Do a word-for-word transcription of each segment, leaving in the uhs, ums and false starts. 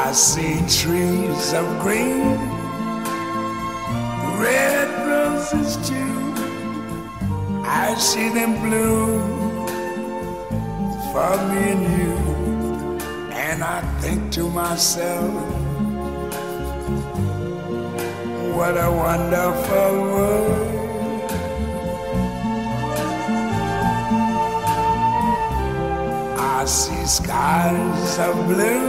I see trees of green, red roses too. I see them bloom for me and you. And I think to myself, what a wonderful world. I see skies of blue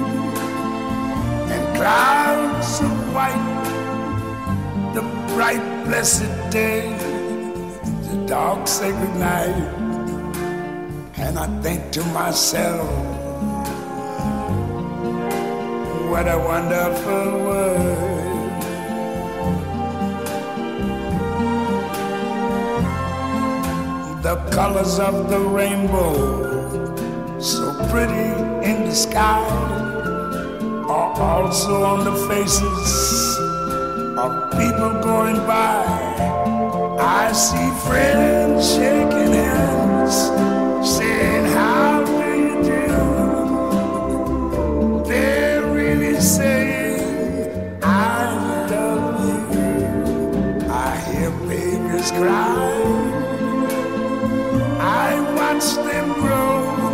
and clouds of white, the bright blessed day, the dark sacred night. And I think to myself, what a wonderful world. The colors of the rainbow, so pretty in the sky, are also on the faces of people going by. I see friends shaking hands, saying, how do you do? They're really saying, I love you. I hear babies cry, I watch them grow.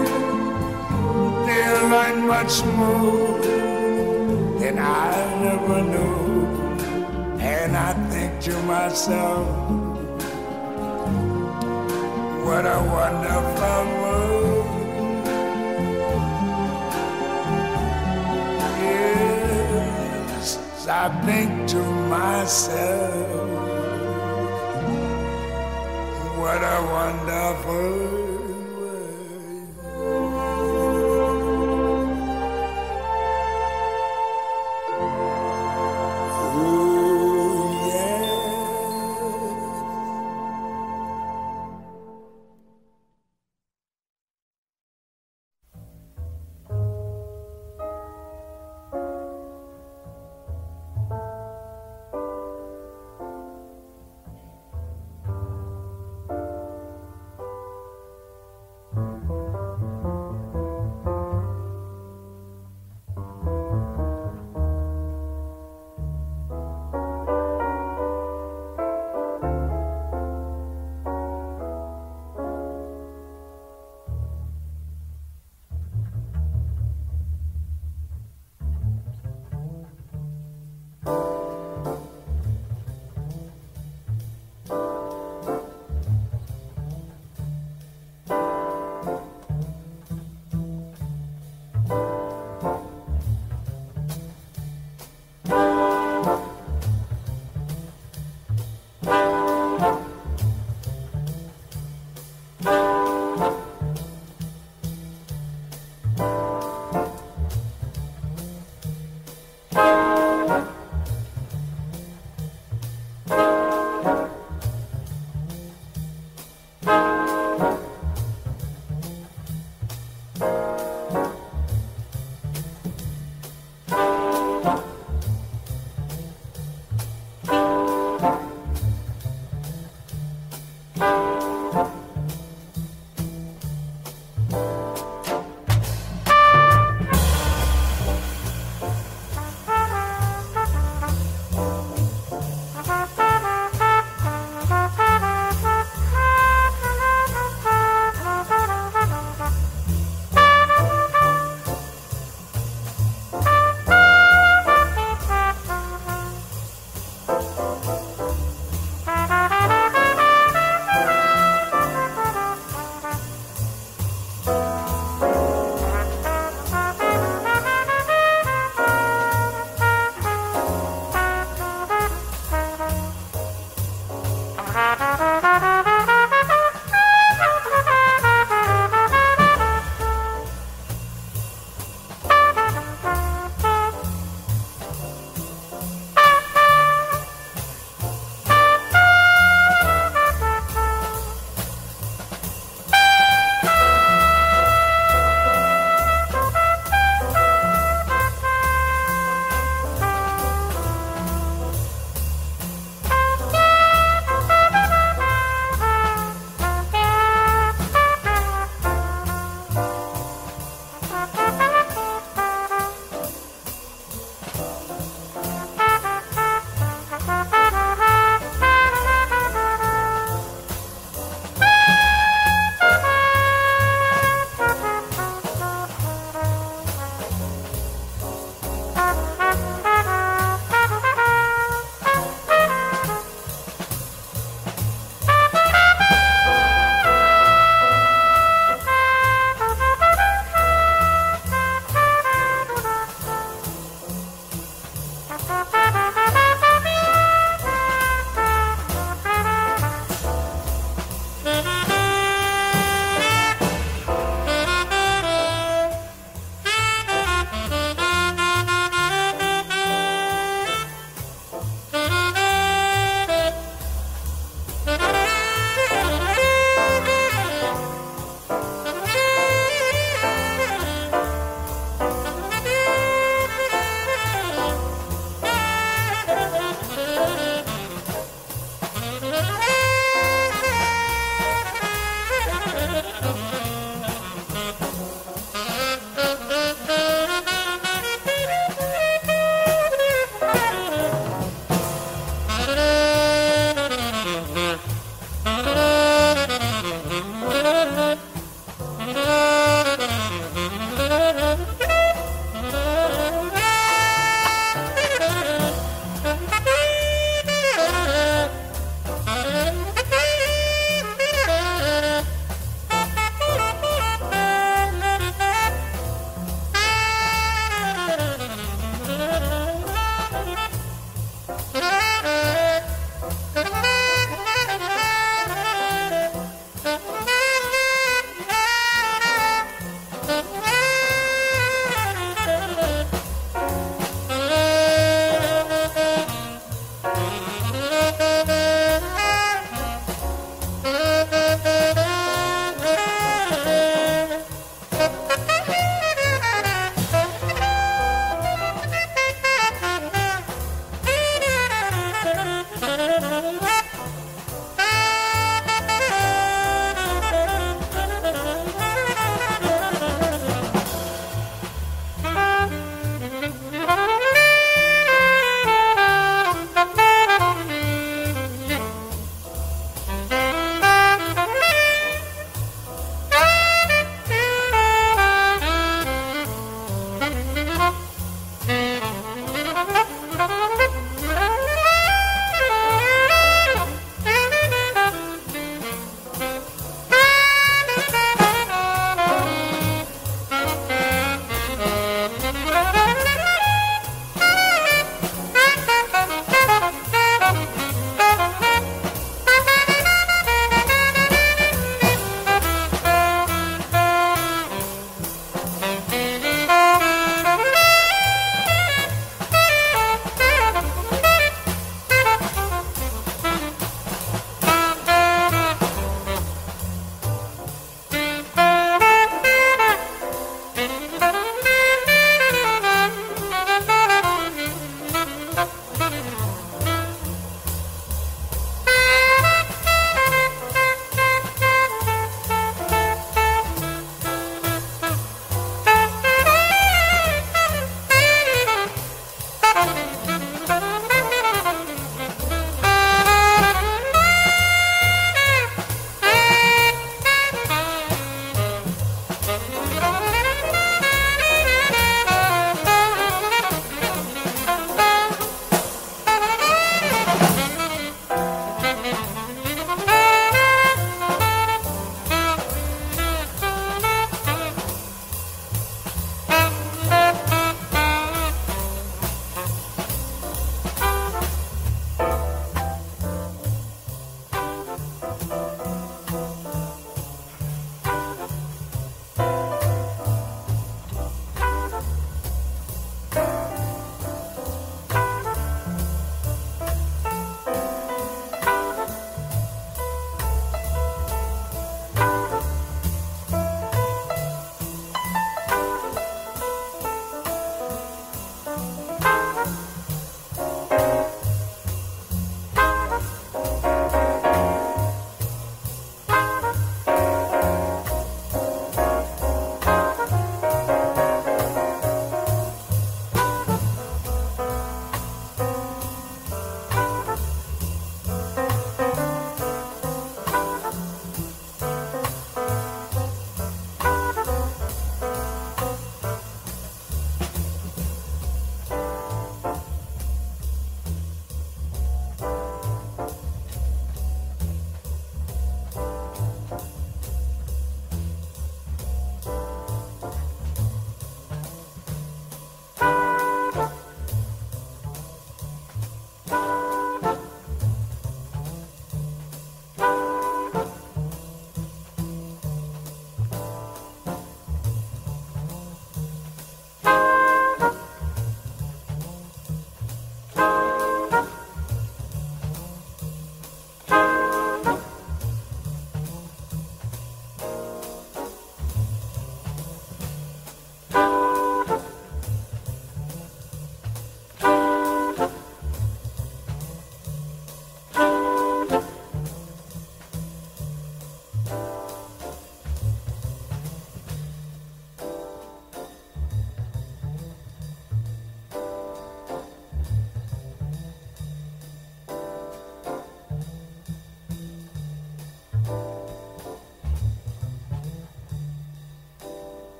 They'll learn much more than I never knew. And I think to myself, what a wonderful world. Yes, I think to myself, what a wonderful world.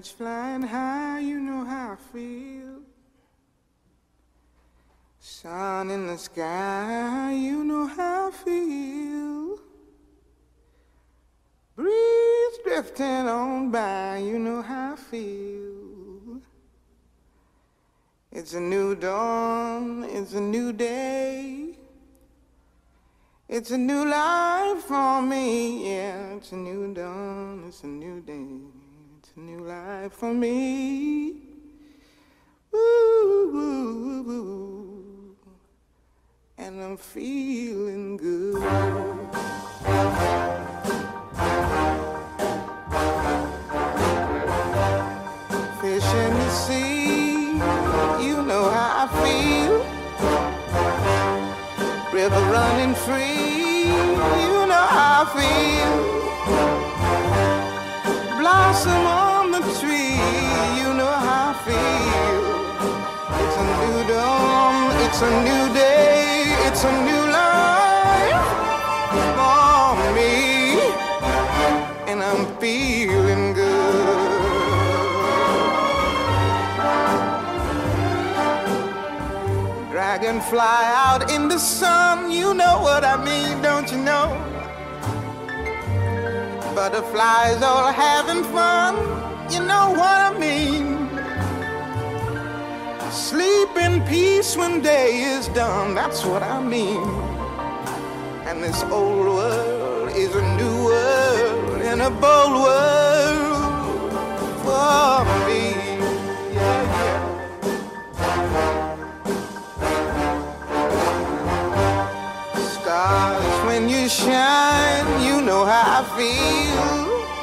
Birds flying high, you know how I feel. Sun in the sky, you know how I feel. Breeze drifting on by, you know how I feel. It's a new dawn, it's a new day. It's a new life for me, yeah. It's a new dawn, it's a new day. It's a new life for me. Woo, woo, woo. And I'm feeling good. Fish in the sea, you know how I feel. River running free, you know how I feel. Blossom on the tree, you know how I feel. It's a new dawn, it's a new day, it's a new life for me, and I'm feeling good. Dragonfly out in the sun, you know what I mean, don't you know? Butterflies all having fun, you know what I mean. Sleep in peace when day is done, that's what I mean. And this old world is a new world and a bold world for me. Yeah, yeah. Stars, when you shine, you know how I feel.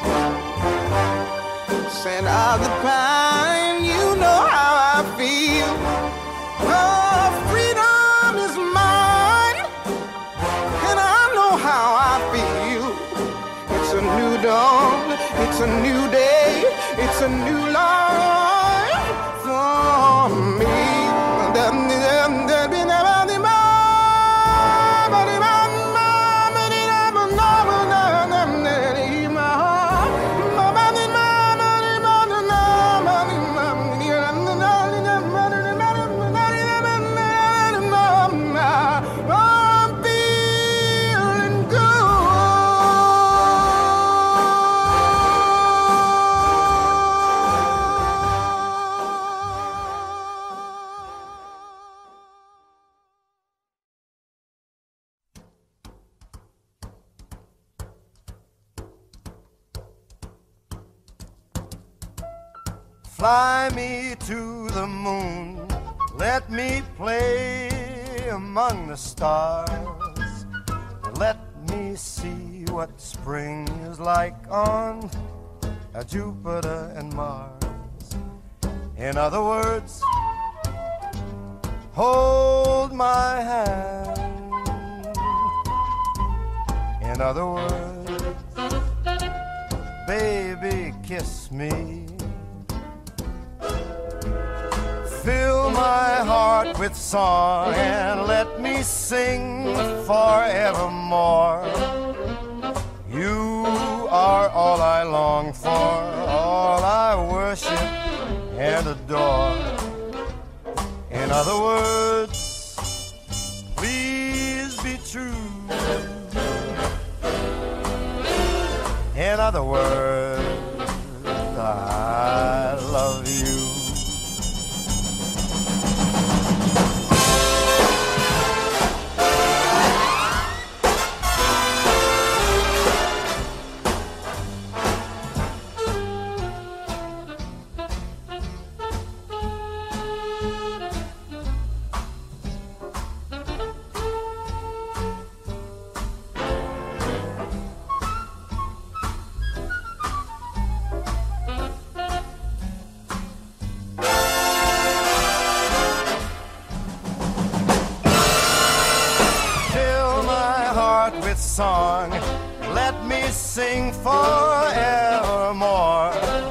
Scent of the pine, you know how I feel. Oh, freedom is mine, and I know how I feel. It's a new dawn, it's a new day, it's a new life for me. Fly me to the moon, let me play among the stars. Let me see what spring is like on Jupiter and Mars. In other words, hold my hand. In other words, baby, kiss me. Fill my heart with song and let me sing forevermore. You are all I long for, all I worship and adore. In other words, please be true. In other words, I love you. Song, let me sing forevermore.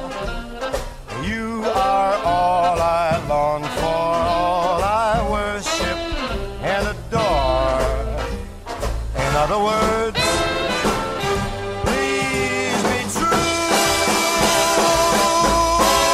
You are all I long for, all I worship and adore. In other words, please be true.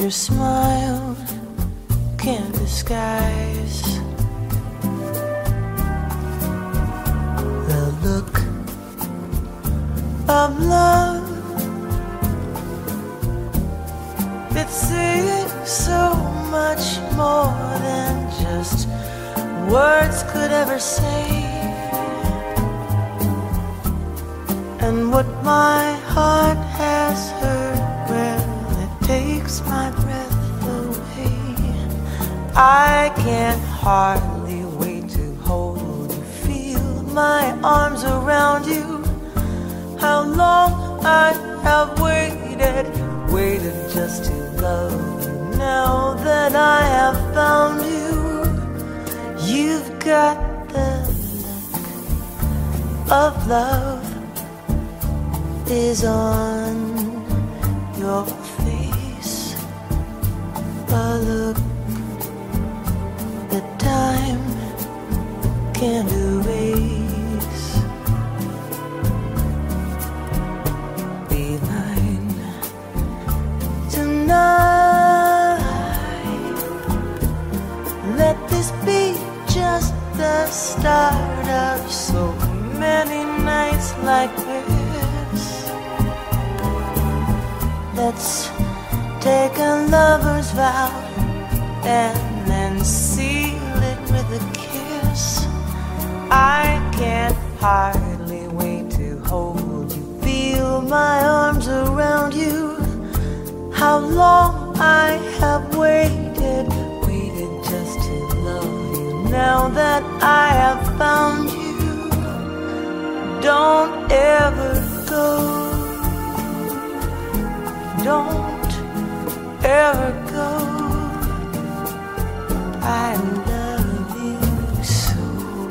your smile can't disguise the look of love. It says so much more than just words could ever say. And what my heart has heard, well, it takes my breath away. I can't hardly wait to hold you, feel my arms around you. How long I have waited, waited just to love you. Now that I have found you, you've got the look of love is on your face, a look that time can't erase. Be mine tonight. Let this be just the start of so many nights like this. Let's take a lover's vow and then seal it with a kiss. I can't hardly wait to hold you, feel my arms around you. How long I have waited, waited just to love you. Now that I have found you, don't ever go. Don't ever go. I love you so.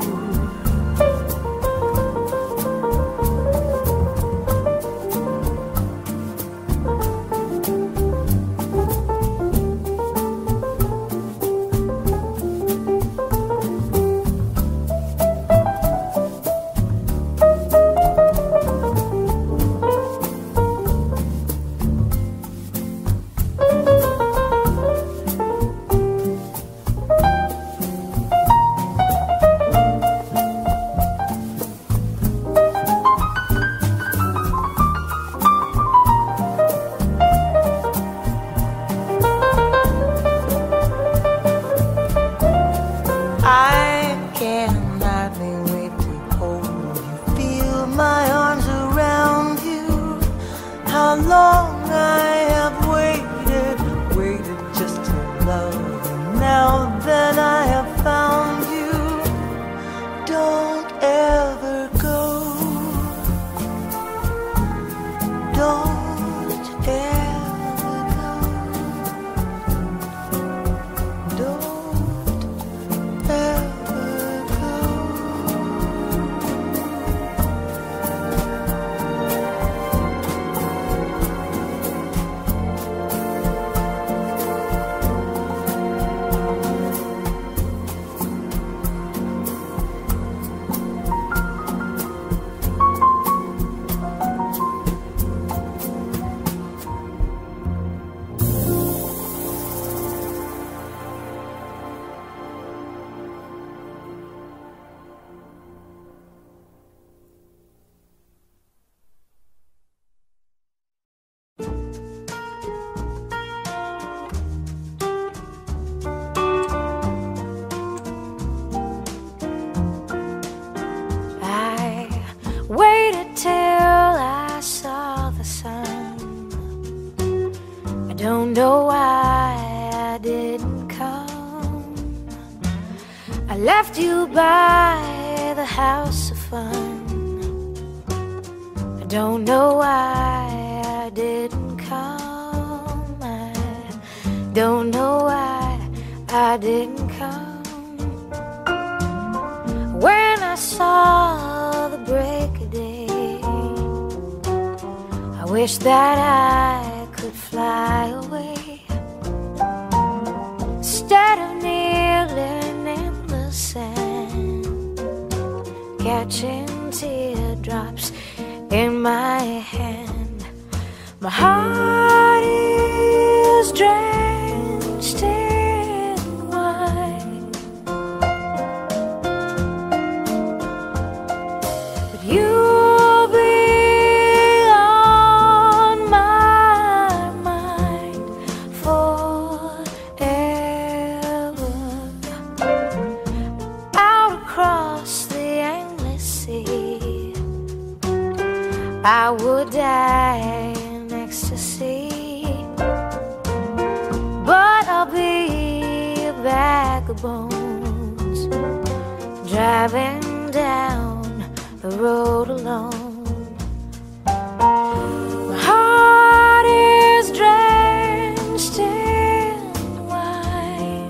Don't know why I didn't come. I left you by the house of fun. I don't know why I didn't come. I don't know why I didn't come. When I saw the break of day, I wish that I could fly away instead of kneeling in the sand, catching teardrops in my hand. My heart is drained. I would die in ecstasy, but I'll be a bag of bones, driving down the road alone. My heart is drenched in wine,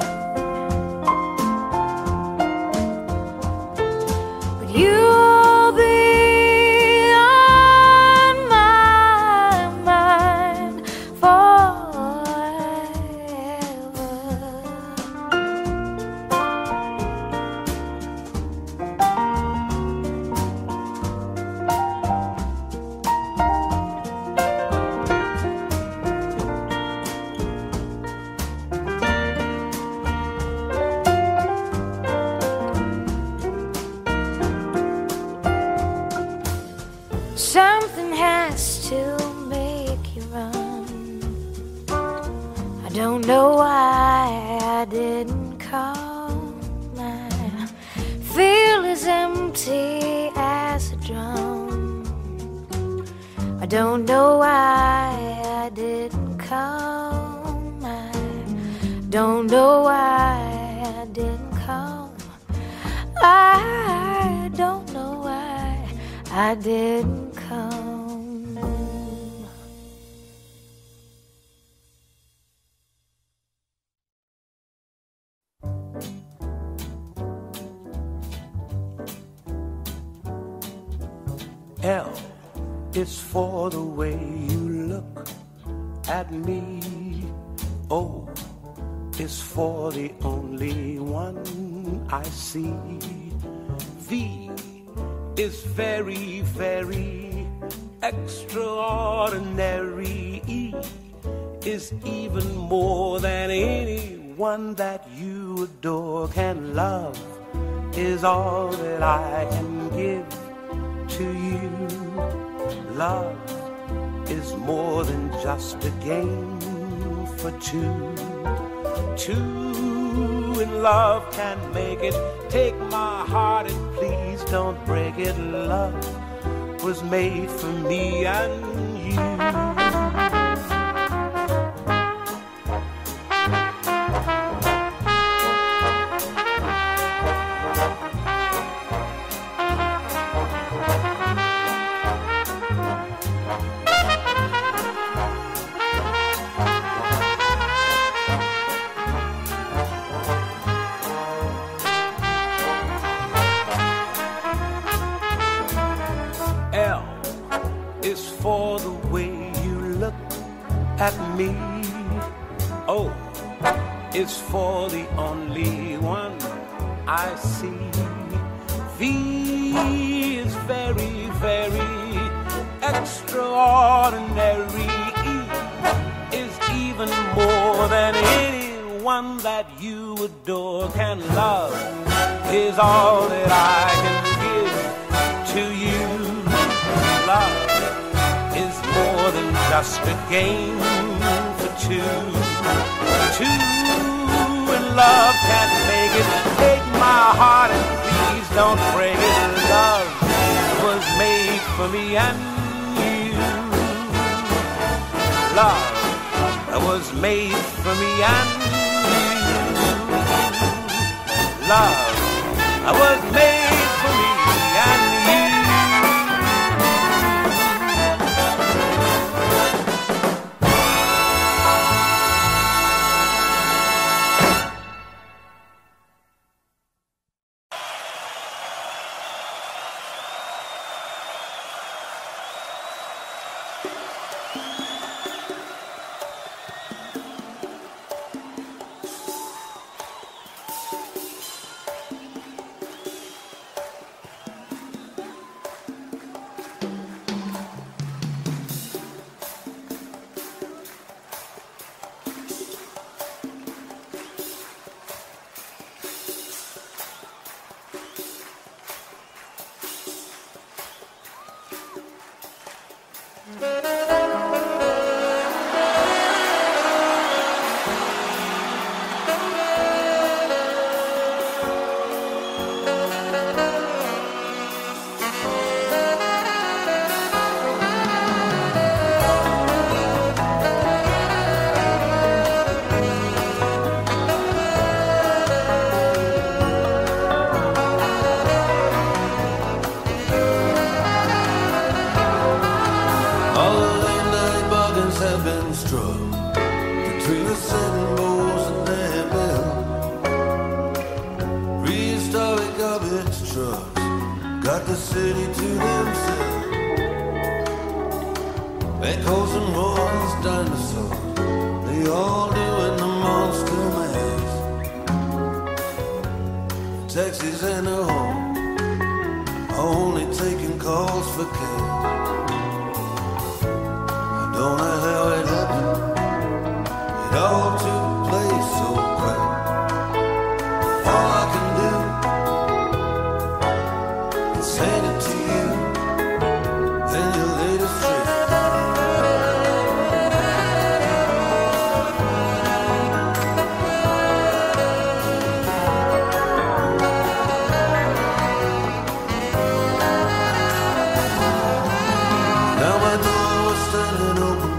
but you'll be something has to make you run. I don't know why I didn't come. I feel as empty as a drum. I don't know why I didn't come. I don't know why I didn't come. I don't know why I didn't come. L is for the way you look at me. O is for the only one I see. V is very, very extraordinary. E is even more than anyone that you adore can love, is all that I can give to you. Love is more than just a game for two. Two in love can make it. Take my heart and please don't break it. Love was made for me and you. For the way you look at me. O is for the only one I see. V is very, very extraordinary. E is even more than anyone that you adore can love, is all that I can give to you. Love is more than just a game for two. Two in love can make it. Take my heart and please don't break it. Love was made for me and you. Love was made for me and you. Love was made for me and you. Between the setting bulls and their bell, prehistoric garbage trucks got the city to themselves. Echoes and roars, dinosaurs, they all doing the monster mash. Taxis and the home are only taking calls for cash. I don't know how it happened. It all took place so quick. All I can do is hand it to you and your latest trick. Now my door was standing open.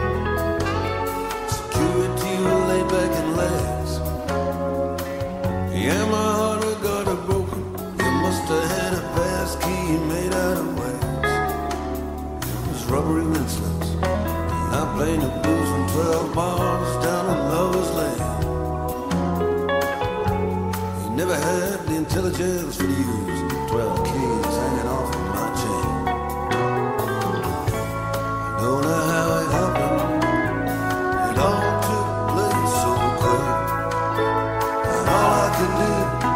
Security will lay back and legs. Yeah, my heart had got it broken. You must have had a pass key made out of wax. It was rubbery mincelets. And I played the blues from twelve bars down in Lover's Lane. He never had the intelligence for the use twelve keys hanging off of my chain. Don't know how it happened. It all took place so quick. And all I can do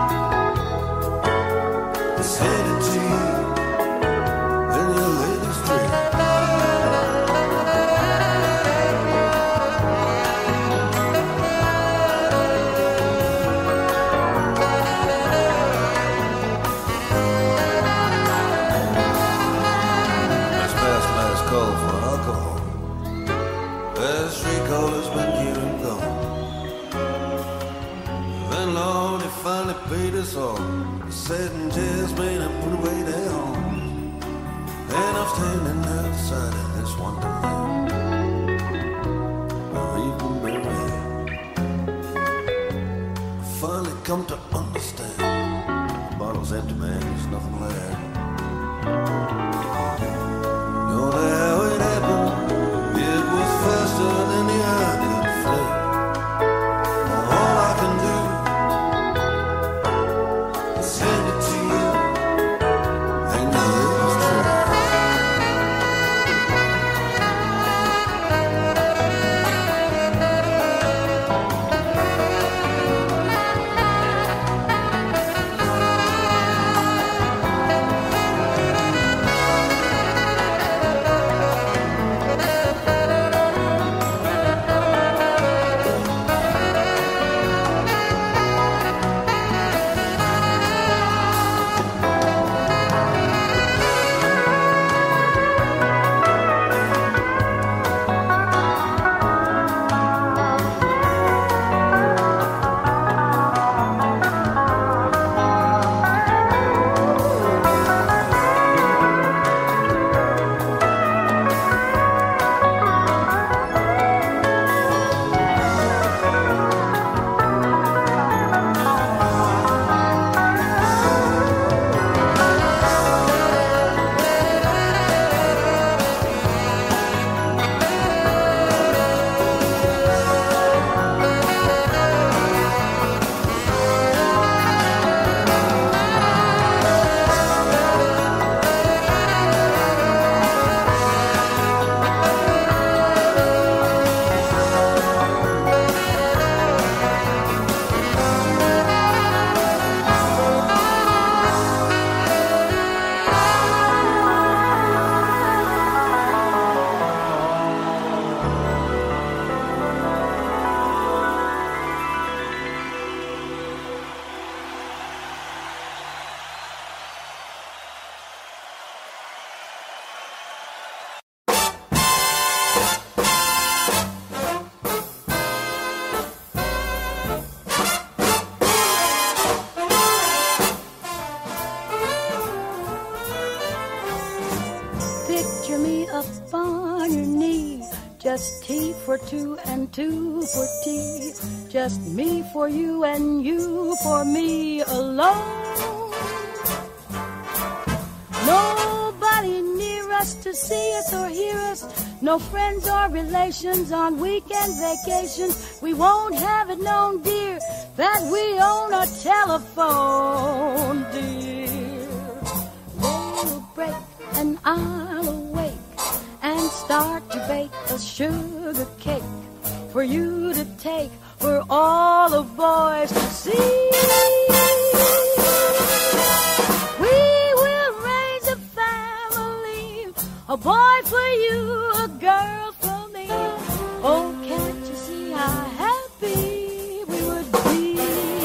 is hand it to you and your latest trick. That's past last call for alcohol. Last recall has been here and gone. Then Lord, he finally paid us all. He said and jazz made him put away their home. And I'm standing outside of this wonderland, where even Mary finally come to understand. The bottle's empty, man, there's nothing left. Don't know how it happened. It was faster than the eye could flick. All I can do is hand it to you and your latest trick. Just tea for two and two for tea. Just me for you and you for me alone. Nobody near us just to see us or hear us. No friends or relations on weekend vacations. We won't have it known, dear, that we own a telephone, dear. They'll break and I'll awake and start to bake a sugar cake for you to take, for all the boys to see. We will raise a family, a boy for you, a girl for me. Oh, can't you see how happy we would be?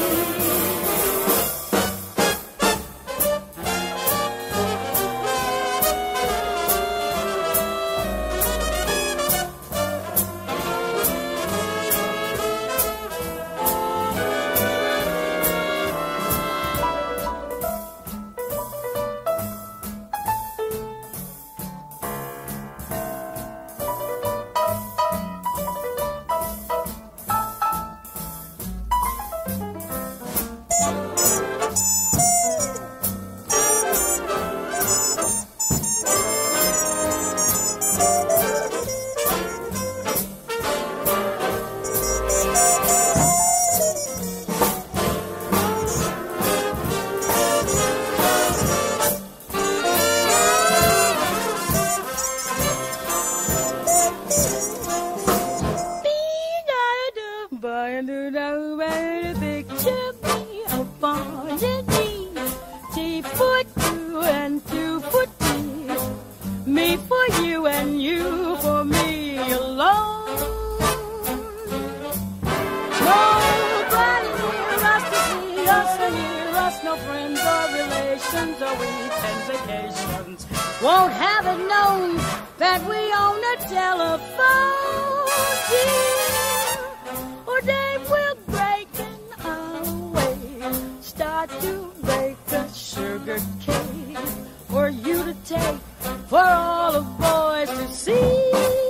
Won't have it known that we own a telephone, dear. Or Dave will break and I'll away, start to bake a sugar cake for you to take, for all the boys to see.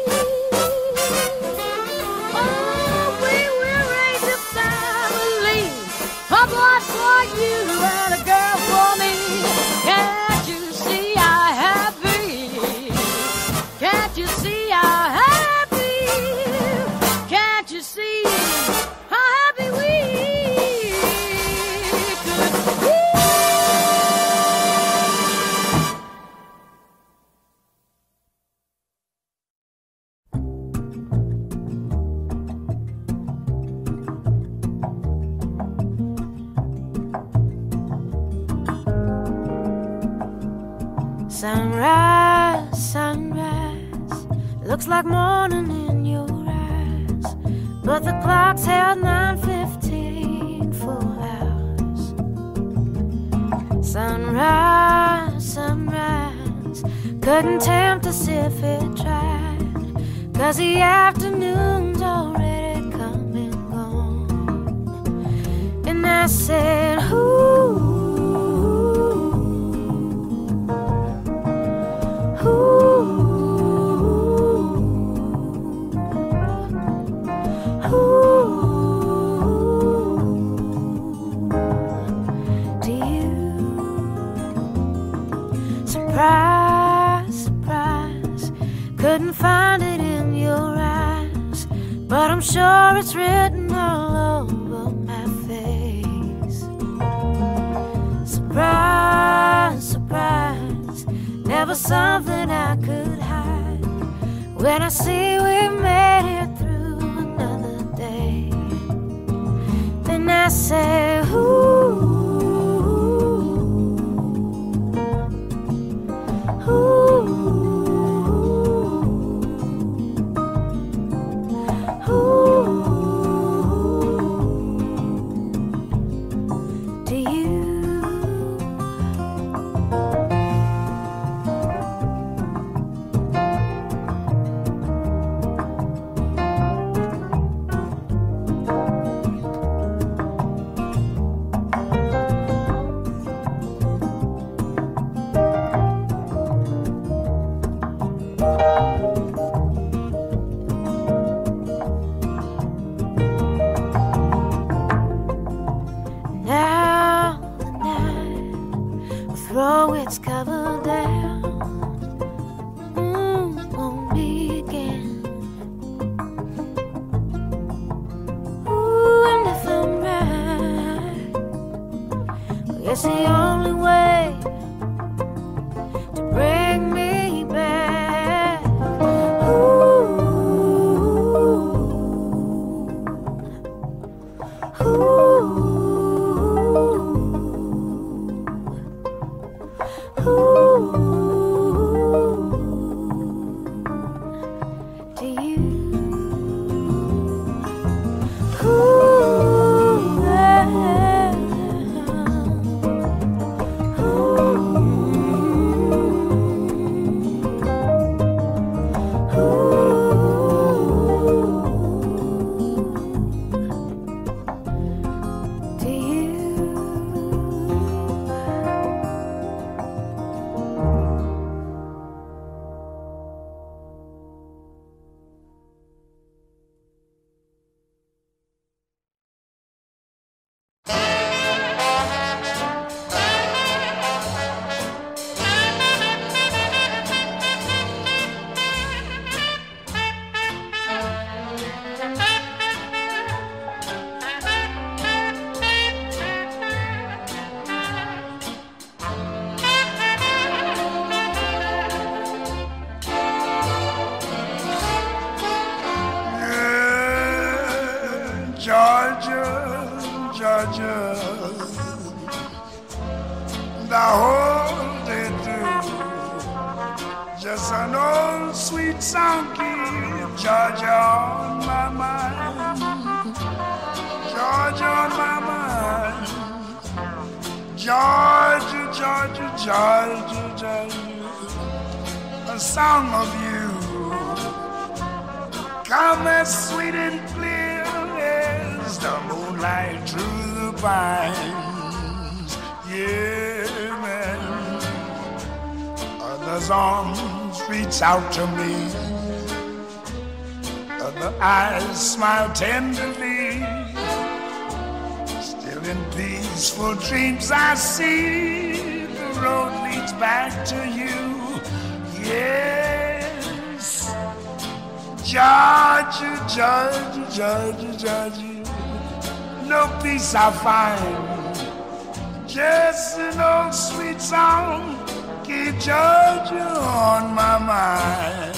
Oh, we will raise a family, a boy for you and a girl for me. Can't you see how happy? Can't you see how happy? Can't you see how happy we could be? Sunrise, sunrise, looks like morning in your eyes, but the clock's held nine fifteen for hours. Sunrise, sunrise, couldn't tempt us if it tried, 'cause the afternoon's already come and gone. And I said, ooh, surprise, surprise, couldn't find it in your eyes, but I'm sure it's written all over my face. Surprise, surprise, never something I could hide. When I see we made it through another day, then I say, ooh, It's the only way to bring me back. Ooh, ooh, ooh, to you. Ooh, yeah. Georgia, Georgia, the whole day through, just an old sweet song keep Georgia on my mind, Georgia on my mind, Georgia, Georgia, Georgia, Georgia, a song of you, come as sweet and clear as the moonlight through the pines. Yeah, man. Others' arms reach out to me. Other eyes smile tenderly. Still in peaceful dreams I see the road leads back to you. Yes. Georgia, Georgia, Georgia, Georgia, no peace I find. Just an old sweet song, keep Georgia on my mind.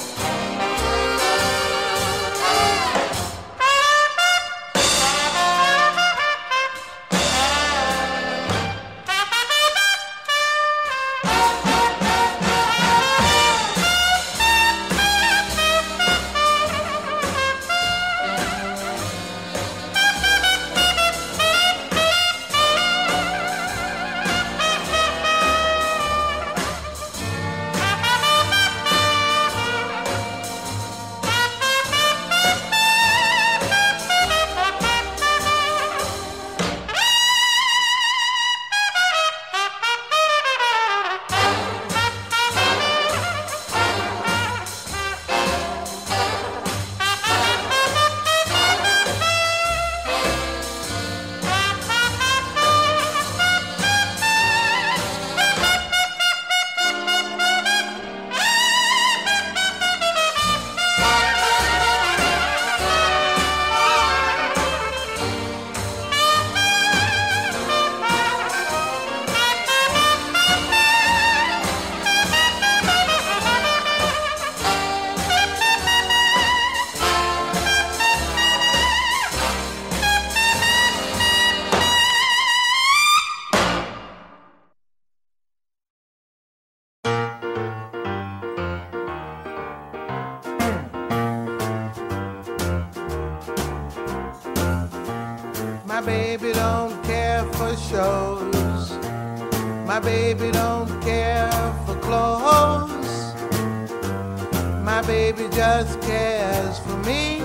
My baby don't care for shows. My baby don't care for clothes. My baby just cares for me.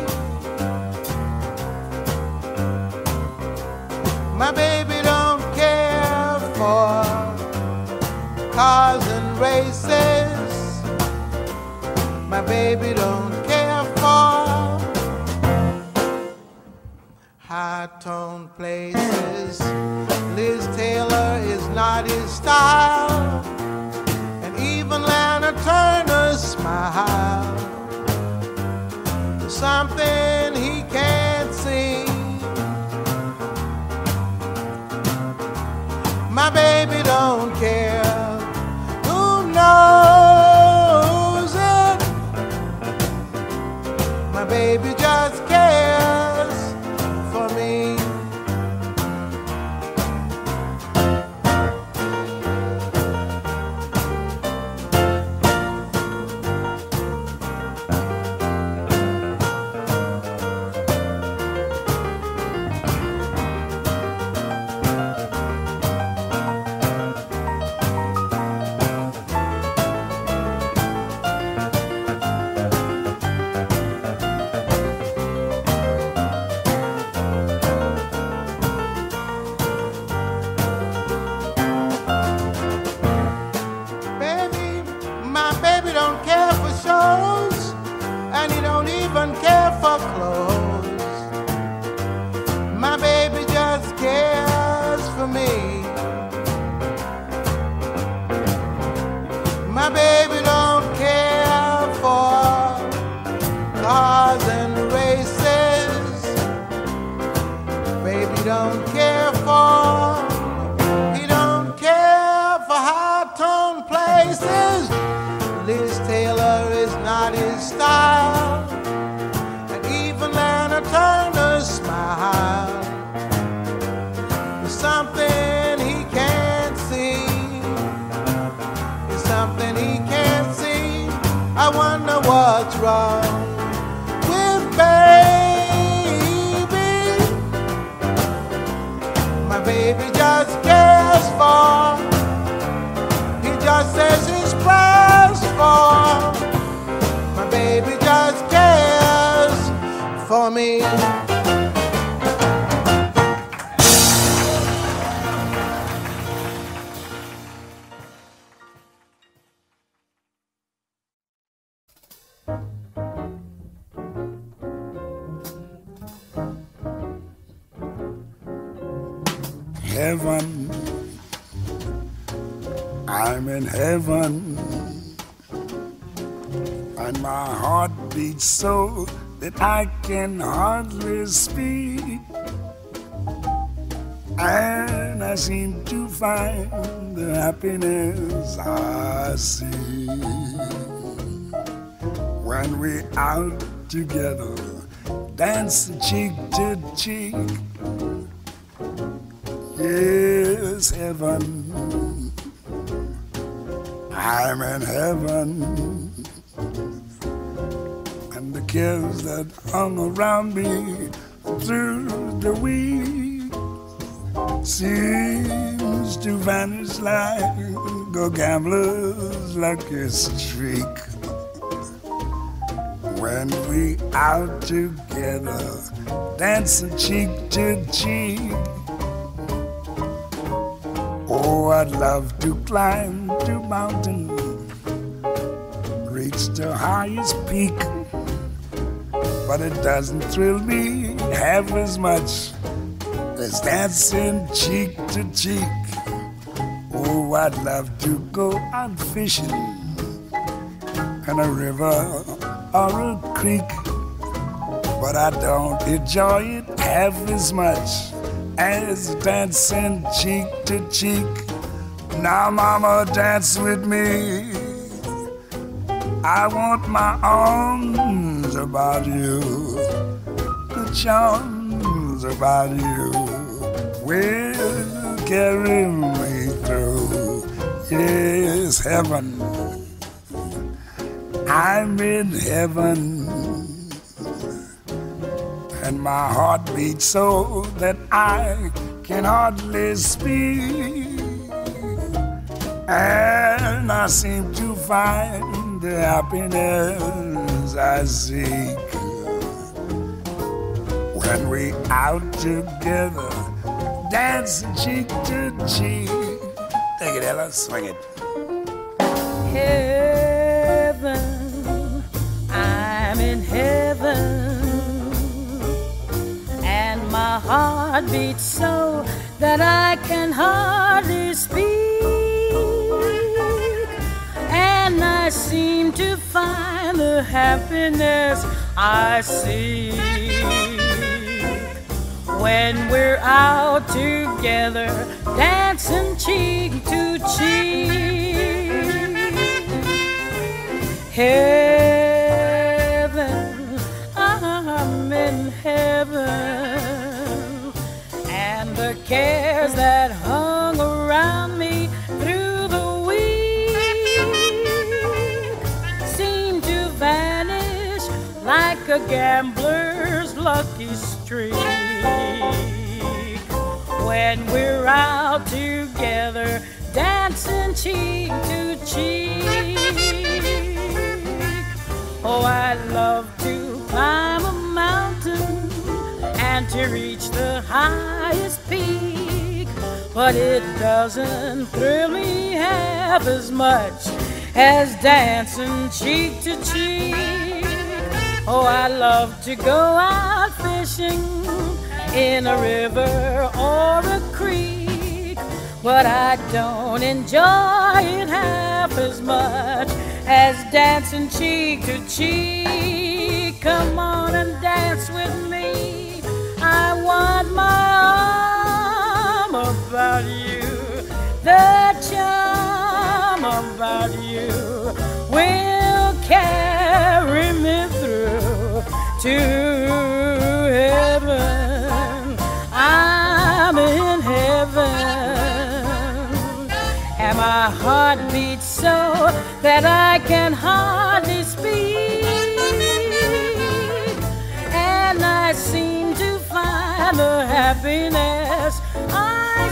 My baby don't care for cars and races. My baby don't care for high-tone places. Liz Taylor is not his style, and even Lana Turner's smile is something he can't see. My don't care for, he don't care for high-tone places. Liz Taylor is not his style, and even Lana Turner's smile is something he can't see. It's something he can't see. I wonder what's wrong with baby. My baby just cares for, he just says his prayers for. My baby just cares for me. Heaven, I'm in heaven, and my heart beats so that I can hardly speak, and I seem to find the happiness I see when we're out together, dancing cheek to cheek. Yes, heaven, I'm in heaven, and the cares that hung around me through the week seems to vanish like a gambler's lucky streak. When we out together, dancing cheek to cheek. Oh, I'd love to climb to mountain, reach the highest peak, but it doesn't thrill me half as much as dancing cheek to cheek. Oh, I'd love to go out fishing in a river or a creek, but I don't enjoy it half as much as dancing cheek to cheek. Now, mama, dance with me. I want my arms about you, the charms about you will carry me through. Yes, heaven, I'm in heaven, and my heart beats so that I can hardly speak, and I seem to find the happiness I seek when we out together, dancing cheek to cheek. Take it, Ella, swing it. Heaven, I'm in heaven, and my heart beats so that I can hardly speak, and I seem to find the happiness I seek when we're out together, dancing cheek to cheek. Heaven, I'm in heaven, and the cares that hung around me through the week seem to vanish like a gambler's lucky streak when we're out together, dancing cheek to cheek. Oh, I'd love to climb a mountain and to reach the highest peak, but it doesn't thrill me half as much as dancing cheek to cheek. Oh, I love to go out fishing in a river or a creek, but I don't enjoy it half as much as dancing cheek to cheek. Come on and dance with me. I want my arms about you, the charm about you will carry me through to heaven. I'm in heaven, and my heart beats so that I can hardly speak, and I seem to find the happiness I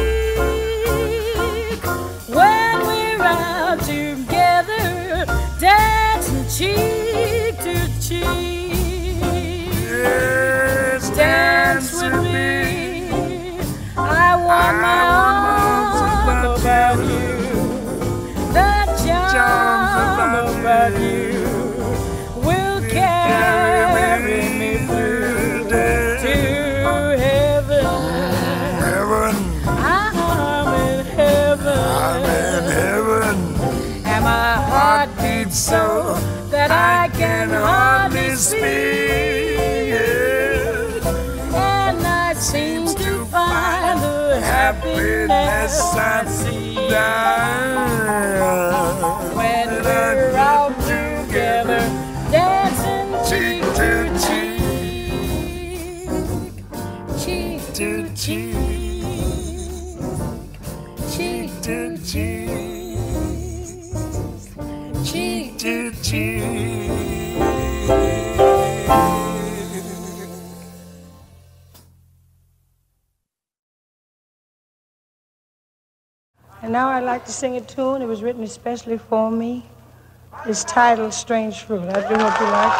seek when we're out together, dancing cheek to cheek. Yes, dance with me. I want my arms about you, the charm about you will carry me through to heaven. Heaven, I'm in heaven, I'm in heaven, and my heart beats so that I can hardly speak, and I seem to find the happiness I see when we're out together, dancing cheek to cheek, cheek to cheek, cheek to cheek, cheek to cheek. And now I'd like to sing a tune. It was written especially for me. It's titled Strange Fruit. I do hope you like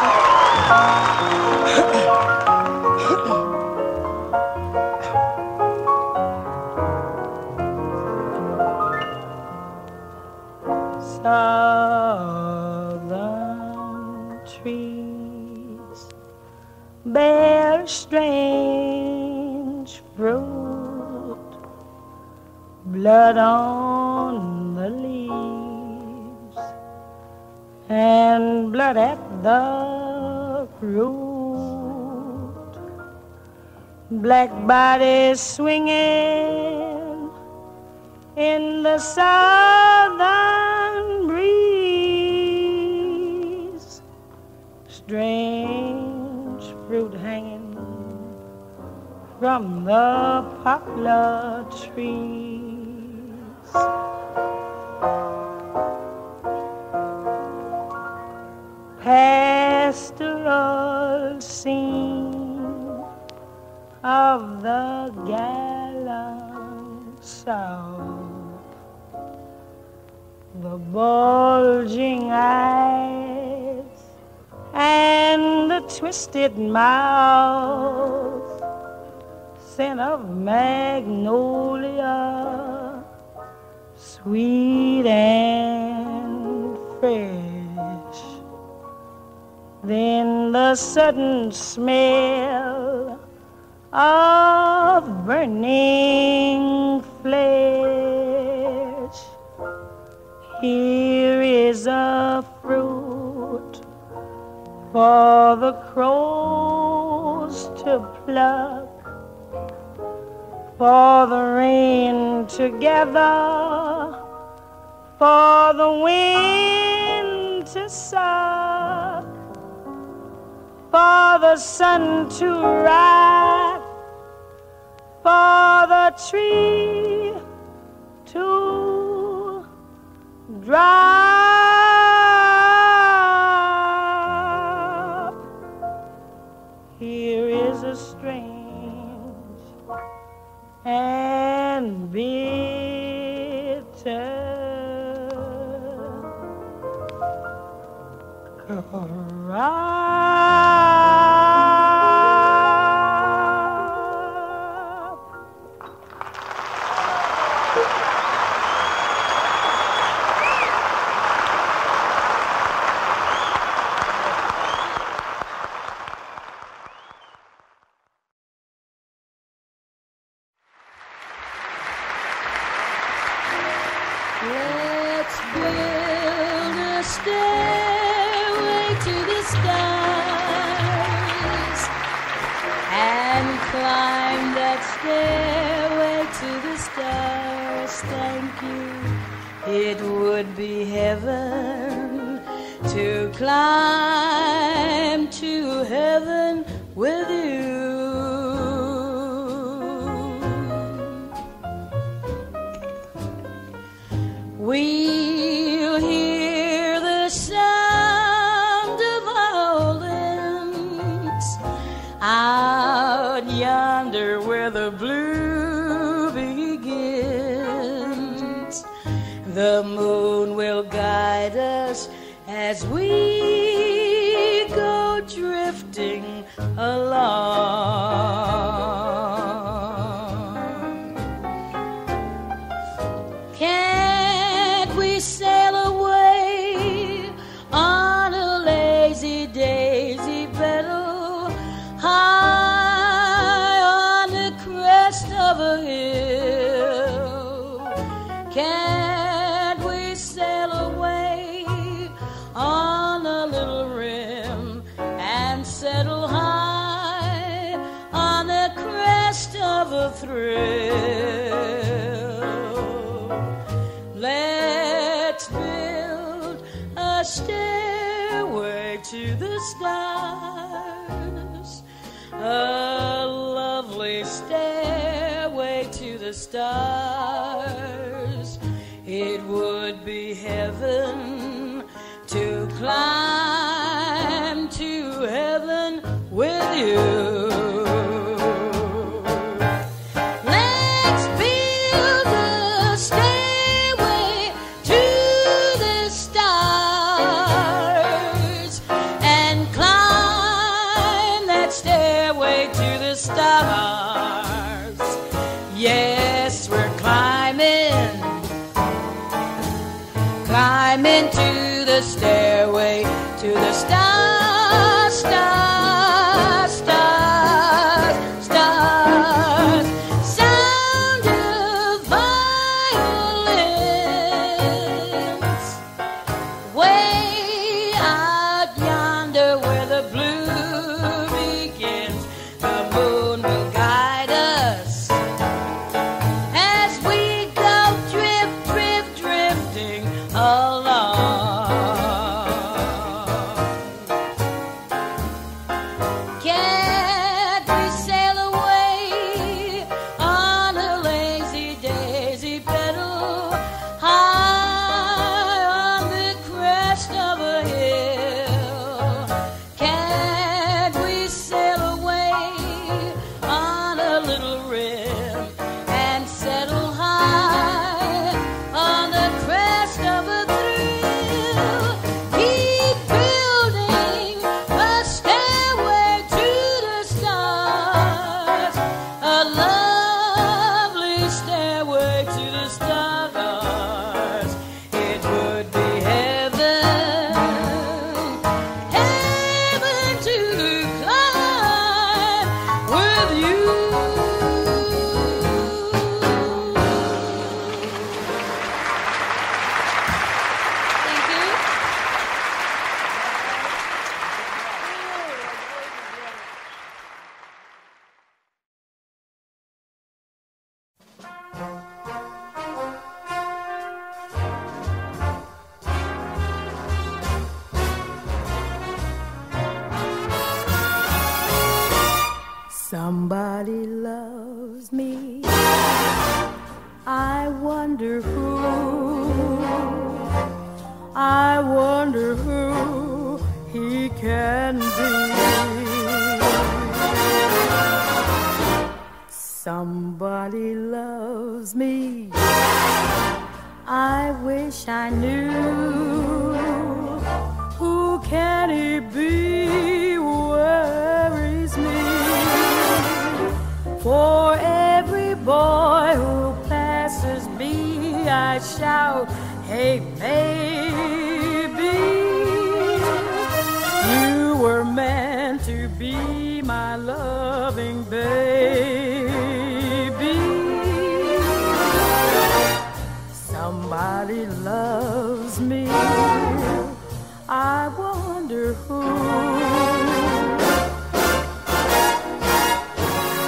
it. Southern trees bear strange fruit, blood on the leaves and blood at the root, black bodies swinging in the southern breeze, strange fruit hanging from the poplar trees. Pastoral scene of the gallant South, the bulging eyes and the twisted mouth, scent of magnolia, sweet and fresh. Then the sudden smell of burning flesh. Here is a fruit for the crows to pluck, for the rain to gather, for the wind to suck, for the sun to rise, for the tree to drop. Here is a strange and bitter crop. Let's build a stairway to the stars and climb that stairway to the stars. Thank you. It would be heaven to climb to heaven with you. We'll hear the sound of violins out yonder where the blue begins. The moon will guide us as we go drifting along. Can't we sail away on a lazy daisy pedal high on the crest of a hill? Can't we sail away on a little rim and settle high on the crest of a thrill? Let's build a stairway to the stars, a lovely stairway to the stars. It would be heaven to climb to heaven with you. Let's build a stairway to the stars and climb that stairway to the stars. Yes, we're climbing, climbing to the stairway to the stars, stars, stars, stars. Sound of violins way out yonder where the blue begins. The moon will guide us as we go drift, drift, drifting along. Can't we sail away on a lazy daisy pedal high on the crest of a hill? Can't we sail away on a little rim and settle high on the crest of a thrill? Keep building a stairway to the stars, a lovely stairway to the stars. It would be heaven, heaven to climb with you. Thank you. Somebody loves me. I wonder who. I wonder who he can be. Somebody loves me. I wish I knew. Who can he be? Worries me. For every boy who passes me, I shout, hey, baby, you were meant to be my loving baby. Somebody loves me. I wonder who.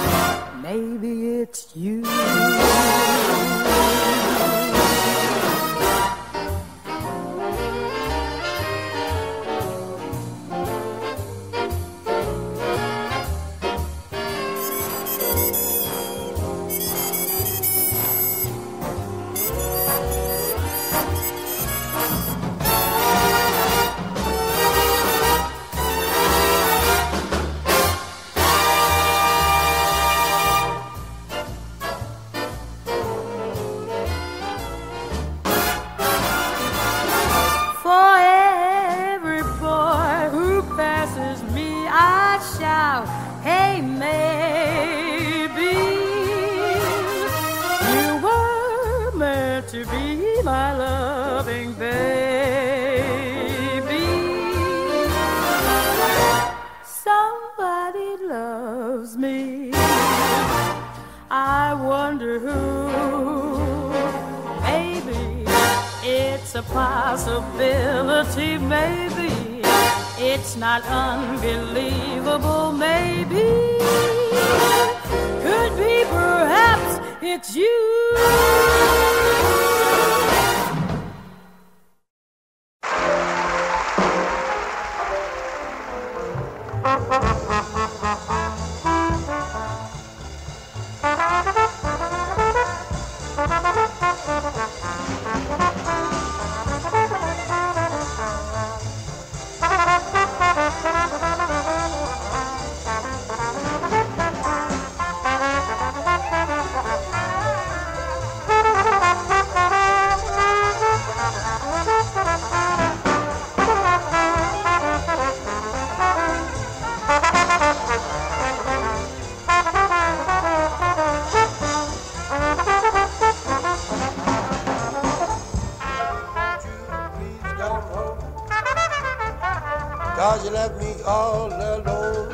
I wonder who. Maybe it's a possibility. Maybe it's not unbelievable. Maybe could be, perhaps it's you. Cause you left me all alone.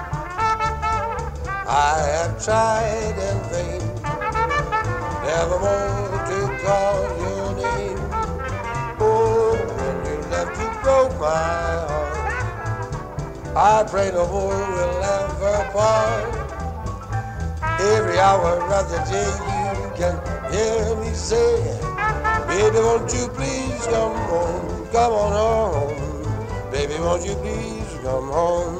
I have tried in vain, nevermore to call your name. Oh, when you left, you broke my heart. I pray no more we'll ever part. Every hour of the day you can hear me say, baby, won't you please come home, come on home. Baby, won't you please come home?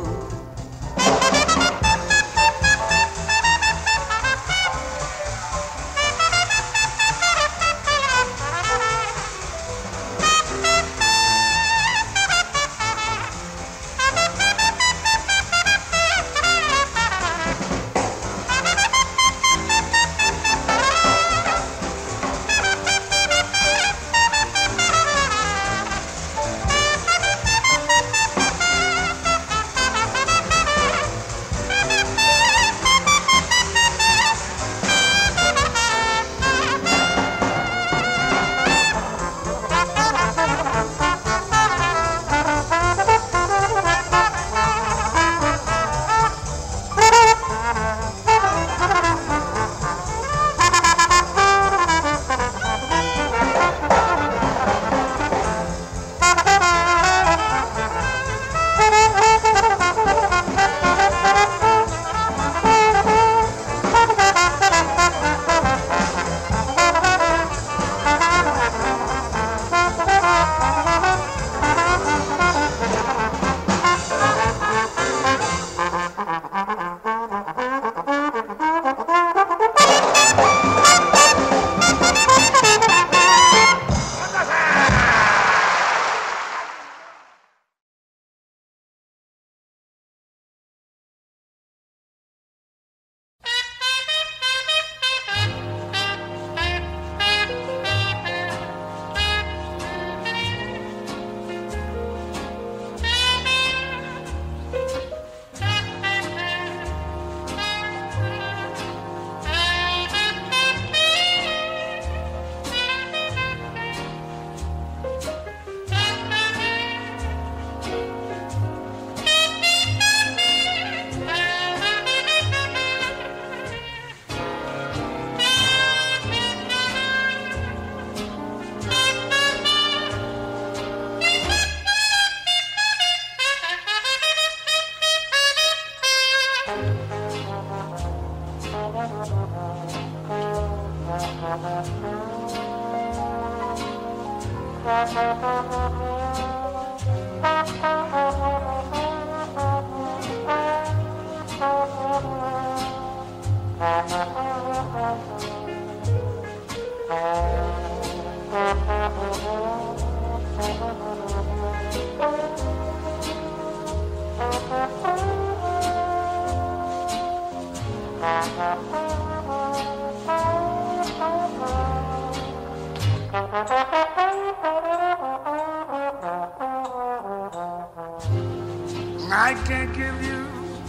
I can't give you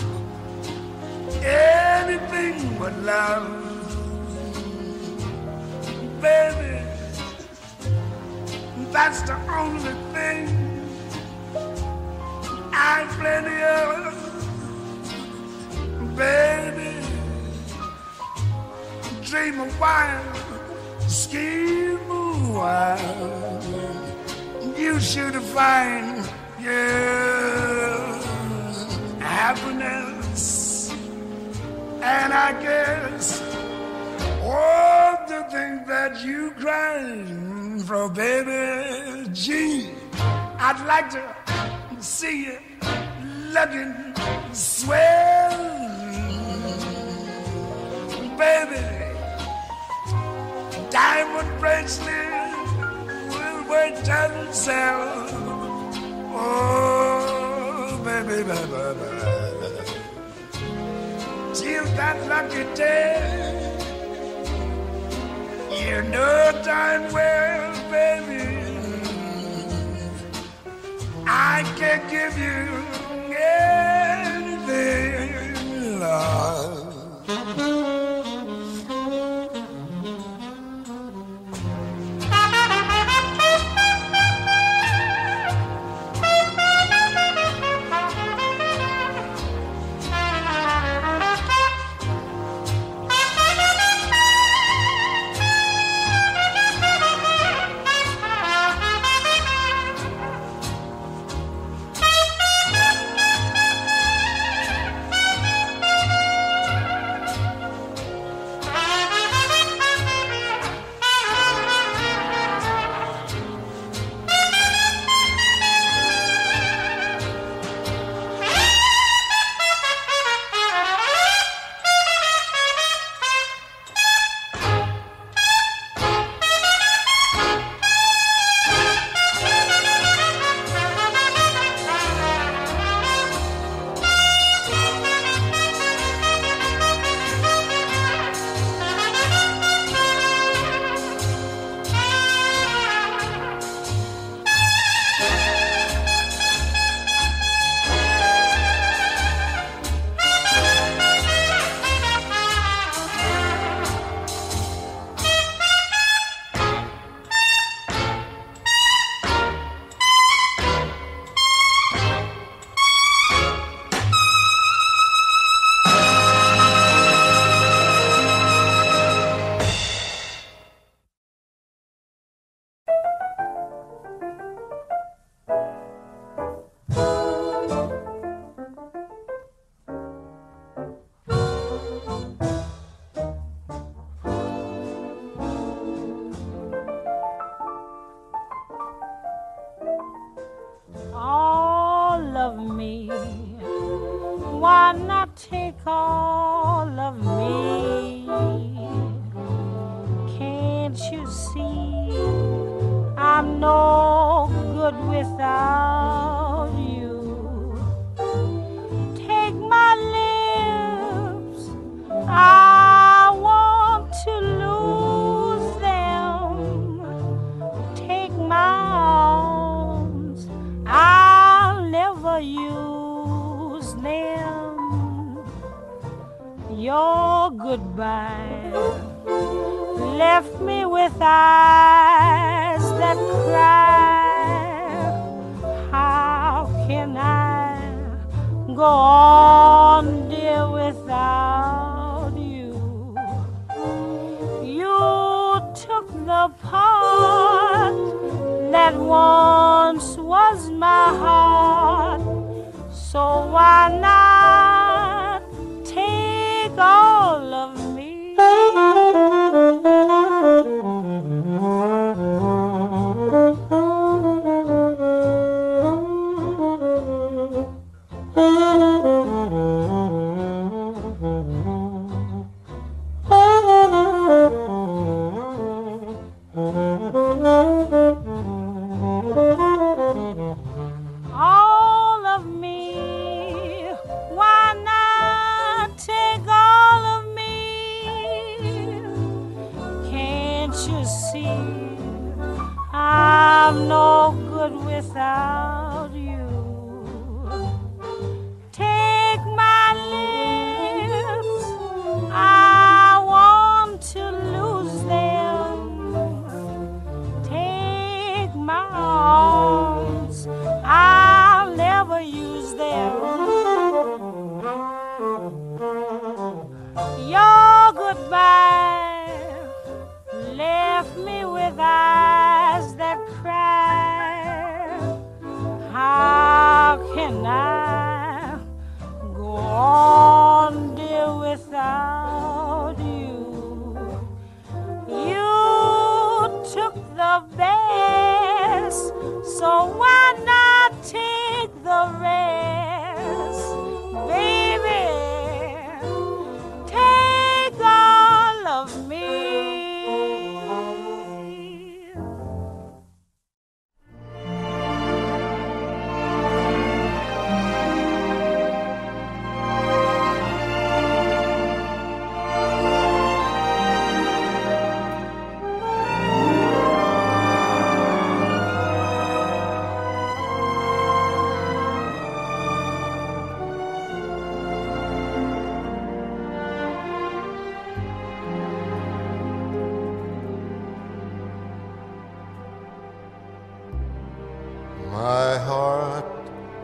anything but love, baby. That's the only thing I've plenty of, baby. stream of wine, scheme of wine. You should find your happiness, and I guess all the things that you crying for, baby, gee, I'd like to see you looking swell, baby. Diamond bracelet will wait till sell. Oh, baby, baby, baby. Till that lucky day, you know darn well, baby, I can give you anything, love. Your goodbye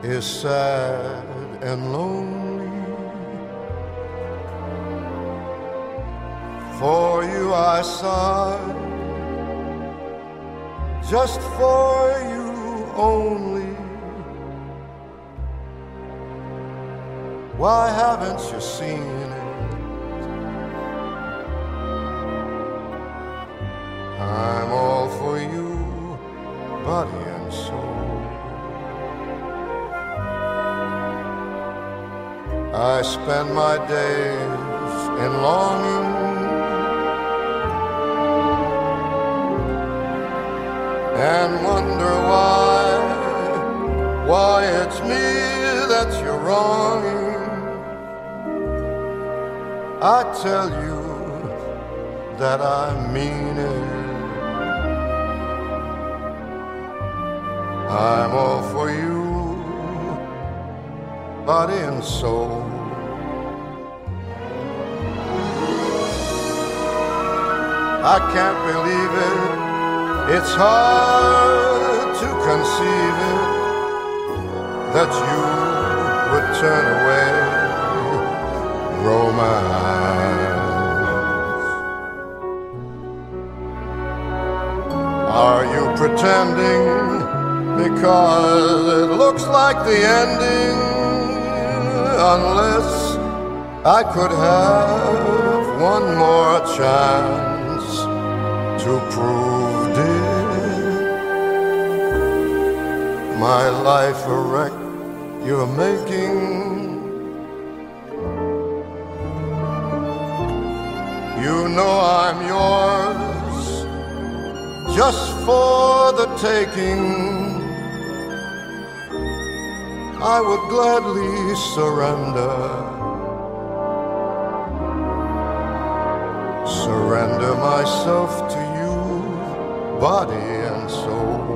is sad and lonely. For you I sigh, just for you only. Why haven't you seen it? I'm all for you, body and soul. I spend my days in longing, and wonder why, why it's me that you're wronging. I tell you that I mean it. I'm all for you, body and soul. I can't believe it, it's hard to conceive it, that you would turn away romance. Are you pretending because it looks like the ending? Unless I could have one more chance to prove, dear, my life a wreck you're making. You know I'm yours, just for the taking. I would gladly surrender, surrender myself to you, body and soul.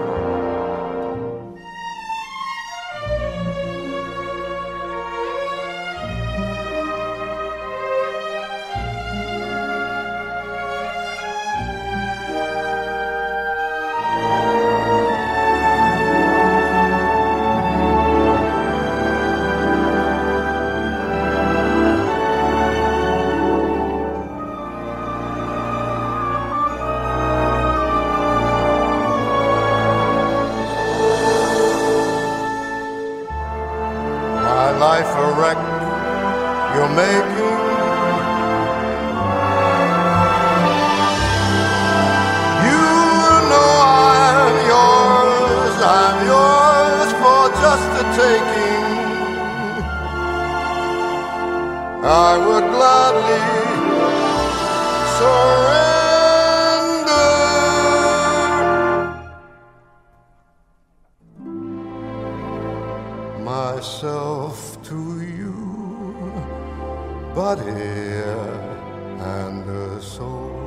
Life a wreck you're making. You know I'm yours, I'm yours for just the taking. I would gladly surrender myself to you, body and soul.